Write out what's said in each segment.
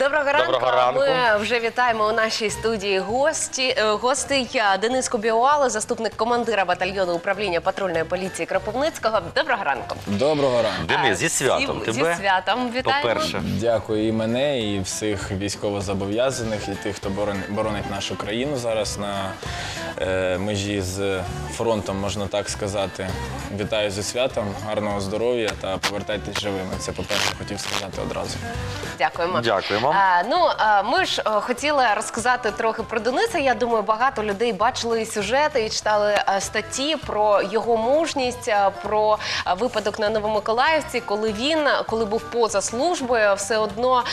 Доброго ранку. Доброго ранку. Ми вже вітаємо у нашій студії гостей. Денис Кубіуало, заступник командира батальйону управління патрульної поліції Кропивницького. Доброго ранку. Доброго ранку. Денис, зі святом тебе. Зі святом вітаємо. По-перше. Дякую і мене, і всіх військовозобов'язаних, і тих, хто боронить нашу країну зараз на межі з фронтом, можна так сказати. Вітаю зі святом, гарного здоров'я та повертайтесь живими. Це, по-перше, хотів сказати одразу. Дякуємо. Дякуємо. Ми ж хотіли розказати трохи про Дениса. Я думаю, багато людей бачили сюжети і читали статті про його мужність, про випадок на Новомиколаївці, коли був поза службою, все одно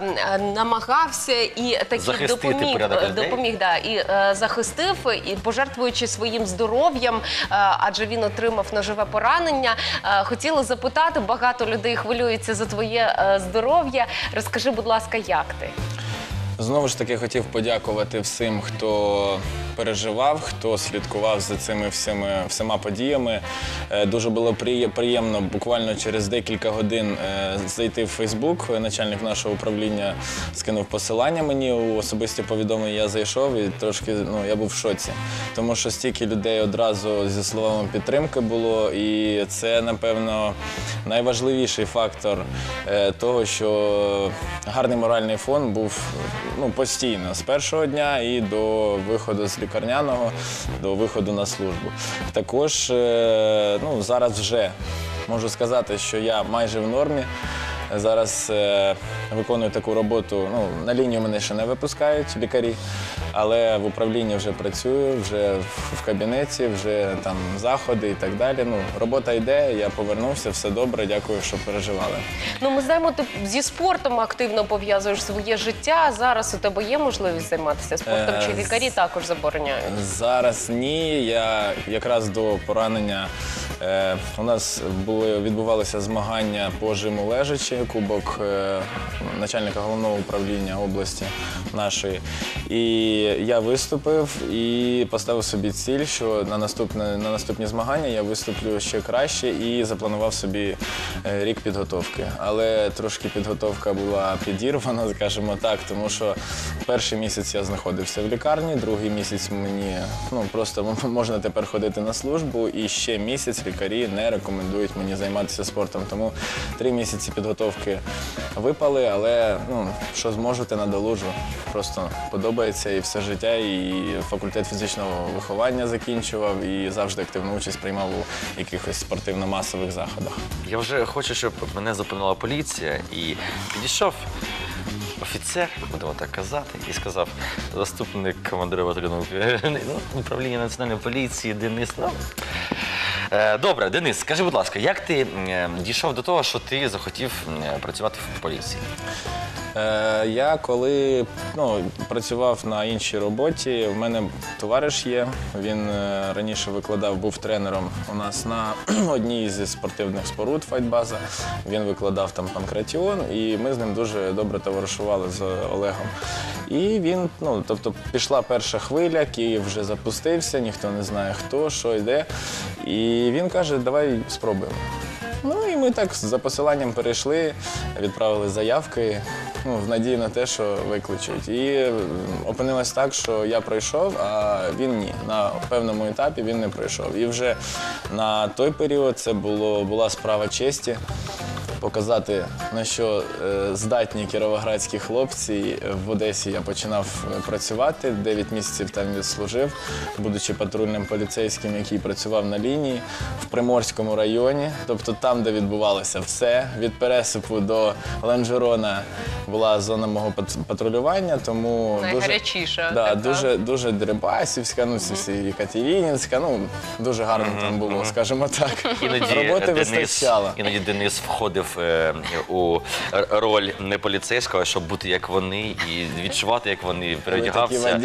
намагався і таки Захистити допоміг, і захистив, і пожертвуючи своїм здоров'ям, адже він отримав ножове поранення. Хотіла запитати, багато людей хвилюється за твоє здоров'я. Розкажи, будь ласка, як ти? Знову ж таки, хотів подякувати всім, хто переживав, хто слідкував за цими всіма подіями. Дуже було приємно буквально через декілька годин зайти в Фейсбук. Начальник нашого управління скинув посилання мені у особисті повідомлення. Я зайшов і трошки, я був в шоці. Тому що стільки людей одразу зі словами підтримки було. І це, напевно, найважливіший фактор того, що гарний моральний фон був постійно, з першого дня і до виходу з лікарняного, до виходу на службу. Також зараз вже можу сказати, що я майже в нормі. Зараз виконую таку роботу, на лінію мене ще не випускають лікарі, але в управлінні вже працюю, вже в кабінеті, вже там заходи і так далі. Робота йде, я повернувся, все добре, дякую, що переживали. Ми знаємо, ти зі спортом активно пов'язуєш своє життя. Зараз у тебе є можливість займатися спортом, чи лікарі також забороняють? Зараз ні, я якраз до поранення, у нас відбувалися змагання по жиму лежачі, кубок начальника головного управління області нашої. І я виступив і поставив собі ціль, що на наступні змагання я виступлю ще краще і запланував собі рік підготовки. Але трошки підготовка була підірвана, скажімо так, тому що перший місяць я знаходився в лікарні, другий місяць мені просто можна тепер ходити на службу, і ще місяць лікарі не рекомендують мені займатися спортом. Тому 3 місяці підготовки випали, але що зможу, те надолужу. Просто подобається і все життя, і факультет фізичного виховання закінчував, і завжди активну участь приймав у якихось спортивно-масових заходах. Я вже хочу, щоб мене зупинила поліція, і підійшов офіцер, будемо так казати, і сказав: заступник командира батальйону управління національної поліції Денис. Добре, Денис, скажи, будь ласка, як ти дійшов до того, що ти захотів працювати в поліції? Я коли працював на іншій роботі, в мене товариш є, він раніше викладав, був тренером у нас на одній зі спортивних споруд «Файтбаза». Він викладав там панкратіон, і ми з ним дуже добре товаришували з Олегом. І він, пішла перша хвиля, Київ вже запустився, ніхто не знає хто, що йде. І він каже: давай спробуємо. І ми так за посиланням перейшли, відправили заявки, в надії на те, що викличуть. І опинилось так, що я пройшов, а він ні. На певному етапі він не пройшов. І вже на той період це була справа честі показати, на що здатні кіровоградські хлопці. В Одесі я починав працювати, 9 місяців там відслужив, будучи патрульним поліцейським, який працював на лінії в Приморському районі. Тобто там, де відбувалося все, від Пересипу до Ланжерона була зона мого патрулювання, тому найгарячіша. Дуже Дерибасівська, Екатеринівська, дуже гарно там було, скажімо так. Роботи вистачало. Іноді Денис входив у роль не поліцейського, щоб бути як вони і відчувати, як вони, переодягався.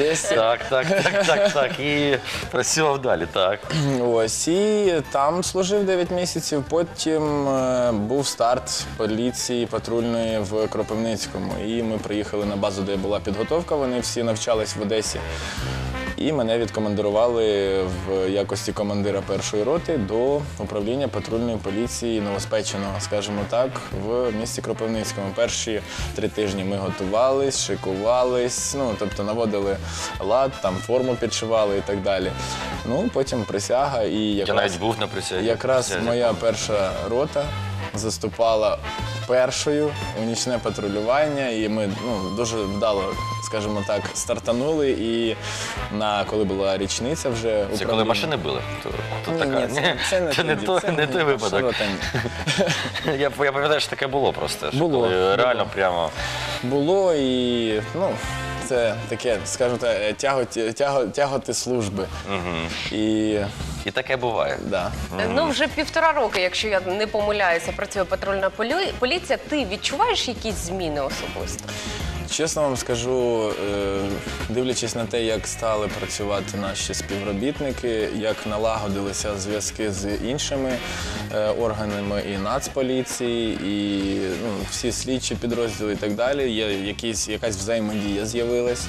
Так, і працював далі, так. Ось, і там служив 9 місяців, потім був старт поліції патрульної в Кропивницькому. І ми приїхали на базу, де була підготовка, вони всі навчались в Одесі. І мене відкомандирували в якості командира першої роти до управління патрульної поліції Новоспеченого, скажімо так, в місті Кропивницькому. Перші 3 тижні ми готувались, шикувались, ну, тобто наводили лад, там форму підшивали і так далі. Ну, потім присяга і Я навіть був на присязі. якраз моя перша рота заступала першою у нічне патрулювання, і ми дуже вдало, скажімо так, стартанули. І коли була річниця вже Це управління... коли машини били? То Ні, така, це не той випадок. Рота, ні. Я пам'ятаю, що таке було просто. що Було, коли було. Реально прямо. Було і, це таке, скажімо так, тяготи служби. І таке буває. Да. Ну, вже 1,5 роки, якщо я не помиляюся, працює патрульна поліція. Ти відчуваєш якісь зміни особисто? Чесно вам скажу, дивлячись на те, як стали працювати наші співробітники, як налагодилися зв'язки з іншими органами і Нацполіції, і всі слідчі підрозділи і так далі, якась взаємодія з'явилась.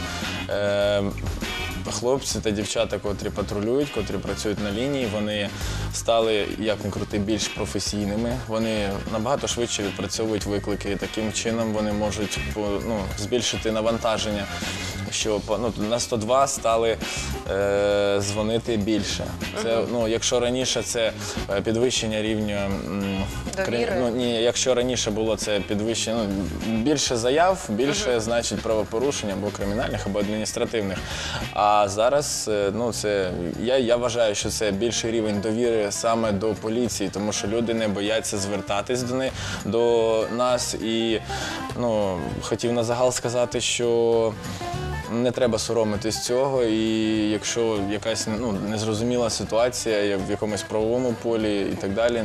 Хлопці та дівчата, котрі патрулюють, котрі працюють на лінії, вони стали, як не крути, більш професійними. Вони набагато швидше відпрацьовують виклики. І таким чином вони можуть збільшити навантаження, що на 102 стали дзвонити більше. Це, якщо раніше це підвищення рівня довіри. якщо раніше було це підвищення, більше заяв, більше значить правопорушень або кримінальних, або адміністративних. А зараз я вважаю, що це більший рівень довіри саме до поліції, тому що люди не бояться звертатись до нас. І хотів на загал сказати, що не треба соромитись цього, і якщо якась незрозуміла ситуація в якомусь правовому полі і так далі,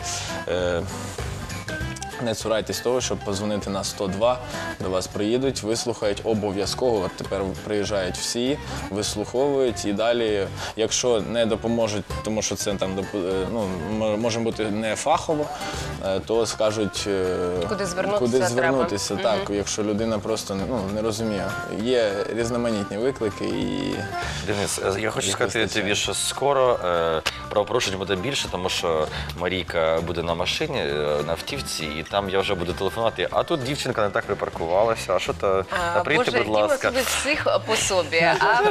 не цурайтесь того, щоб подзвонити на 102, до вас приїдуть, вислухають обов'язково. От тепер приїжджають всі, вислуховують і далі, якщо не допоможуть, тому що це там може бути не фахово, то скажуть, куди звернутися. Так, якщо людина просто не розуміє. Є різноманітні виклики і... Денис, я хочу сказати тобі, що скоро правопорушень буде більше, тому що Марійка буде на машині, на автівці, і там я вже буду телефонувати, а тут дівчинка не так припаркувалася, а що то, прийти, будь ласка. Боже, всіх по собі.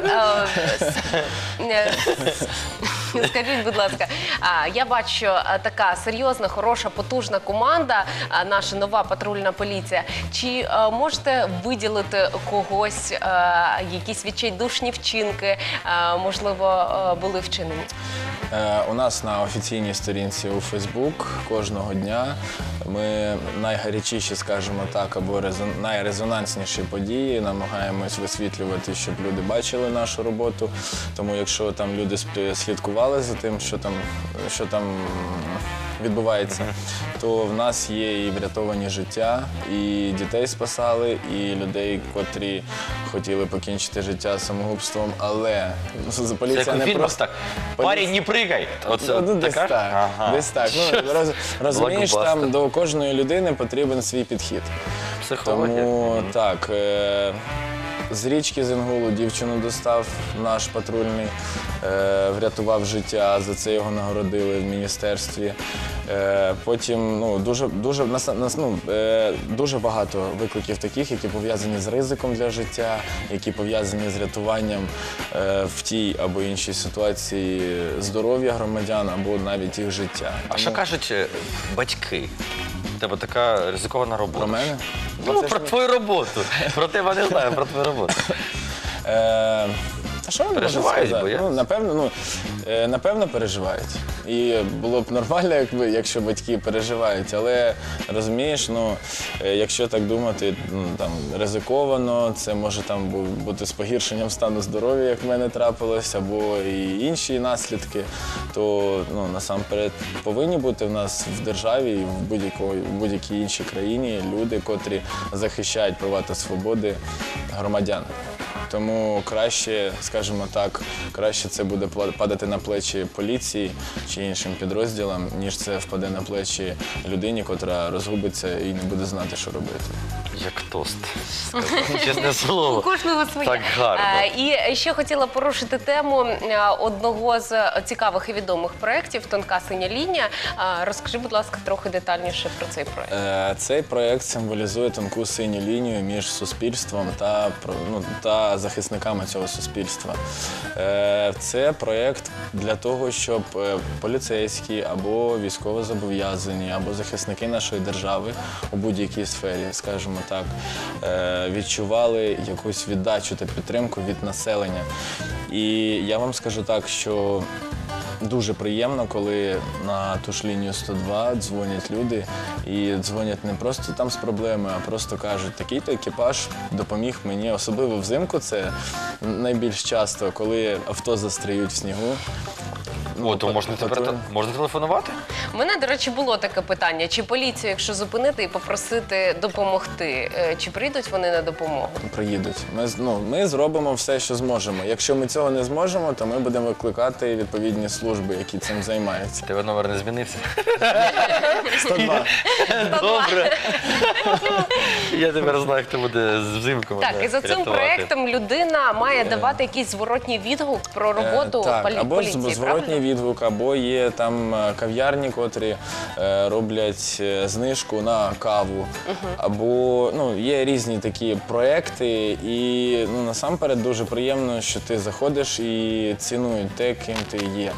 Скажіть, будь ласка, я бачу, що така серйозна, хороша, потужна команда, наша нова патрульна поліція. Чи можете виділити когось, якісь відчайдушні вчинки, можливо, були вчинені? У нас на офіційній сторінці у Фейсбук кожного дня ми найгарячіші, скажімо так, або найрезонансніші події намагаємось висвітлювати, щоб люди бачили нашу роботу. Тому якщо там люди слідкували за тим, що там відбувається, то в нас є і врятовані життя, і дітей спасали, і людей, котрі хотіли покінчити життя самогубством, але поліція не просто... Парень, не пригай! Десь так, десь так. Розумієш, там до кожної людини потрібен свій підхід. Психологія. Тому так, з річки Зенгулу дівчину достав наш патрульний, врятував життя, за це його нагородили в міністерстві. Потім дуже багато викликів таких, які пов'язані з ризиком для життя, які пов'язані з рятуванням в тій або іншій ситуації здоров'я громадян або навіть їх життя. А що кажуть батьки? У тебе така ризикована робота. Про мене? Про твою роботу. Про тебе не знаю, про твою роботу. А що вони можуть Переживають, сказати? Напевно, переживають. І було б нормально, якщо батьки переживають, але розумієш, якщо так думати, ризиковано, це може там бути з погіршенням стану здоров'я, як в мене трапилось, або і інші наслідки, то насамперед повинні бути в нас в державі і в будь-якій іншій країні люди, котрі захищають права та свободи громадян. Тому краще, скажімо так, краще це буде падати на плечі поліції чи іншим підрозділам, ніж це впаде на плечі людині, котра розгубиться і не буде знати, що робити. Як тост, сказав, чесне У слово. кожного своє. Так гарно. І ще хотіла порушити тему одного з цікавих і відомих проєктів «Тонка синя лінія». Розкажи, будь ласка, трохи детальніше про цей проєкт. Цей проєкт символізує тонку синю лінію між суспільством та захисниками цього суспільства. Це проєкт для того, щоб поліцейські або військовозобов'язані, або захисники нашої держави у будь-якій сфері, скажімо так, відчували якусь віддачу та підтримку від населення. І я вам скажу так, що дуже приємно, коли на ту ж лінію 102 дзвонять люди і дзвонять не просто там з проблеми, а просто кажуть, такий-то екіпаж допоміг мені. Особливо взимку це найбільш часто, коли авто застряють в снігу. О, то можна телефонувати? У мене, до речі, було таке питання. Чи поліцію, якщо зупинити і попросити допомогти, чи прийдуть вони на допомогу? Приїдуть. Ми зробимо все, що зможемо. Якщо ми цього не зможемо, то ми будемо викликати відповідні служби, які цим займаються. Тебе номер не змінився? 102. Добре. Я тепер знаю, хто буде взимку мене Так, і за цим рятувати. проєктом людина має давати якийсь зворотній відгук про роботу Так, або поліції, зворотній правильно? відгук, або є там кав'ярні, котрі роблять знижку на каву, або є різні такі проекти, і насамперед дуже приємно, що ти заходиш і цінують те, ким ти є.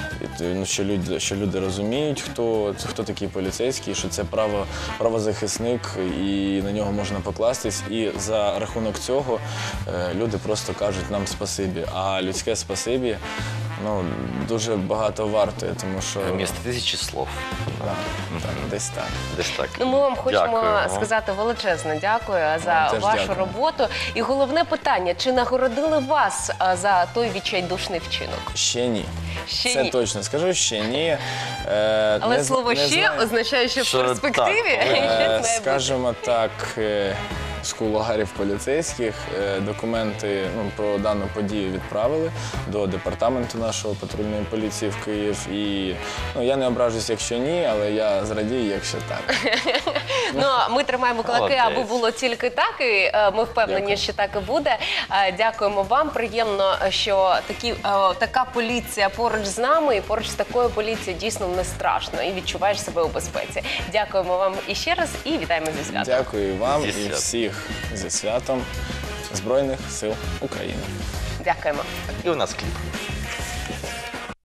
Що люди розуміють, хто такий поліцейський, що це правозахисник і на нього можна покластись. І за рахунок цього люди просто кажуть нам спасибі. А людське спасибі дуже багато вартує, тому що Вмісто тисячі слов. десь так. Десь так. Ми вам хочемо Дякуємо. сказати величезне дякую за теж вашу дякую. роботу. І головне питання, чи нагородили вас за той відчайдушний вчинок? Ще ні. Ще Це ні. точно скажу, ще ні. Але слово «ще» знаю. означає, що в Що перспективі так, щось має бути. Скажімо так, з кулуарів поліцейських документи про дану подію відправили до департаменту нашого патрульної поліції в Київ. І я не ображусь, якщо ні, але я зрадію, якщо так. Ми тримаємо кулаки, Молодець. аби було тільки так, і ми впевнені, Дякую. що так і буде. Дякуємо вам. Приємно, що така поліція поруч з нами, і поруч з такою поліцією дійсно не страшно, і відчуваєш себе у безпеці. Дякуємо вам іще раз і вітаємо зі святом. Дякую вам Зі і святом. всіх зі святом Збройних сил України. Дякуємо. І у нас кліп.